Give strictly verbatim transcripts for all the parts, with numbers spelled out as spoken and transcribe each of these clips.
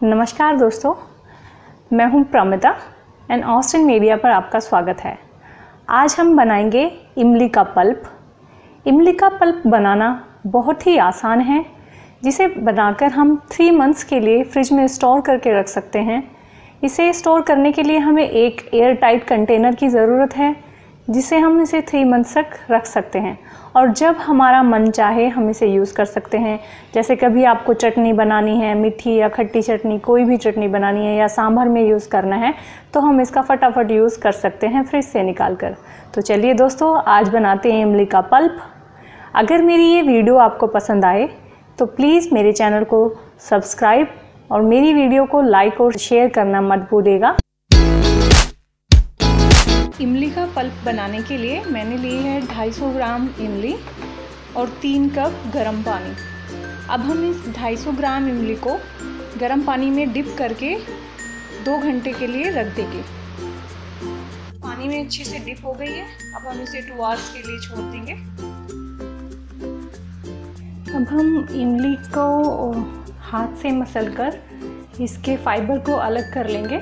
नमस्कार दोस्तों, मैं हूं प्रमिता एंड ऑस्टिन मीडिया पर आपका स्वागत है। आज हम बनाएंगे इमली का पल्प। इमली का पल्प बनाना बहुत ही आसान है, जिसे बनाकर हम थ्री मंथ्स के लिए फ्रिज में स्टोर करके रख सकते हैं। इसे स्टोर करने के लिए हमें एक एयर टाइट कंटेनर की ज़रूरत है, जिसे हम इसे थ्री मंथ्स तक रख सकते हैं और जब हमारा मन चाहे हम इसे यूज़ कर सकते हैं। जैसे कभी आपको चटनी बनानी है, मीठी या खट्टी चटनी, कोई भी चटनी बनानी है या सांभर में यूज़ करना है, तो हम इसका फटाफट यूज़ कर सकते हैं फ्रिज से निकाल कर। तो चलिए दोस्तों, आज बनाते हैं इमली का पल्प। अगर मेरी ये वीडियो आपको पसंद आए तो प्लीज़ मेरे चैनल को सब्सक्राइब और मेरी वीडियो को लाइक और शेयर करना मत भूलिएगा। इमली का पल्प बनाने के लिए मैंने ली है ढाई सौ ग्राम इमली और तीन कप गरम पानी। अब हम इस ढाई सौ ग्राम इमली को गरम पानी में डिप करके दो घंटे के लिए रख देंगे। पानी में अच्छे से डिप हो गई है। अब हम इसे टू आवर्स के लिए छोड़ देंगे। अब हम इमली को हाथ से मसलकर इसके फाइबर को अलग कर लेंगे।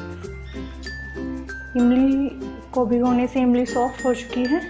इमली को भिगोने से इमली सॉफ्ट हो चुकी है।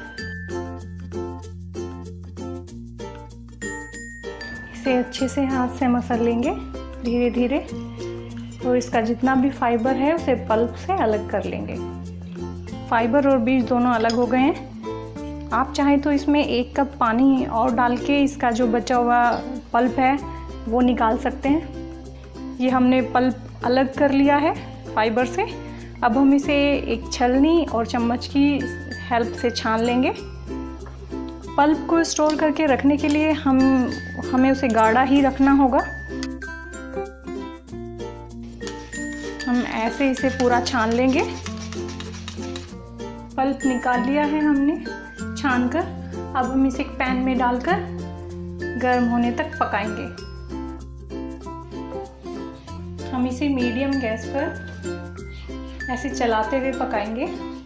इसे अच्छे से हाथ से मसल लेंगे धीरे धीरे और इसका जितना भी फाइबर है उसे पल्प से अलग कर लेंगे। फाइबर और बीज दोनों अलग हो गए हैं। आप चाहें तो इसमें एक कप पानी और डाल के इसका जो बचा हुआ पल्प है वो निकाल सकते हैं। ये हमने पल्प अलग कर लिया है फाइबर से। अब हम इसे एक छलनी और चम्मच की हेल्प से छान लेंगे। पल्प को स्टोर करके रखने के लिए हम हमें उसे गाढ़ा ही रखना होगा। हम ऐसे इसे पूरा छान लेंगे। पल्प निकाल लिया है हमने छानकर। अब हम इसे एक पैन में डालकर गर्म होने तक पकाएंगे। हम इसे मीडियम गैस पर ऐसे चलाते हुए पकाएंगे।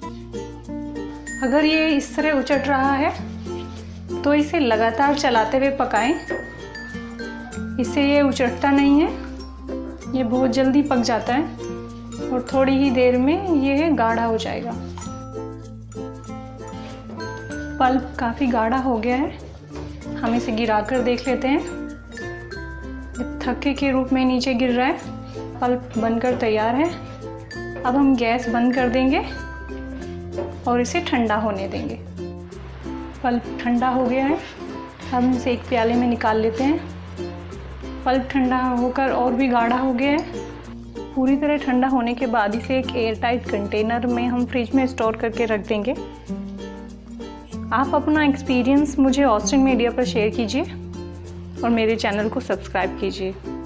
अगर ये इस तरह उचट रहा है तो इसे लगातार चलाते हुए पकाएं। इससे ये उचटता नहीं है, ये बहुत जल्दी पक जाता है और थोड़ी ही देर में ये गाढ़ा हो जाएगा। पल्प काफ़ी गाढ़ा हो गया है। हम इसे गिराकर देख लेते हैं। थक्के के रूप में नीचे गिर रहा है। पल्प बनकर तैयार है। अब हम गैस बंद कर देंगे और इसे ठंडा होने देंगे। पल्प ठंडा हो गया है। हम इसे एक प्याले में निकाल लेते हैं। पल्प ठंडा होकर और भी गाढ़ा हो गया है। पूरी तरह ठंडा होने के बाद इसे एक एयर टाइट कंटेनर में हम फ्रिज में स्टोर करके रख देंगे। आप अपना एक्सपीरियंस मुझे ऑस्टिन मीडिया पर शेयर कीजिए और मेरे चैनल को सब्सक्राइब कीजिए।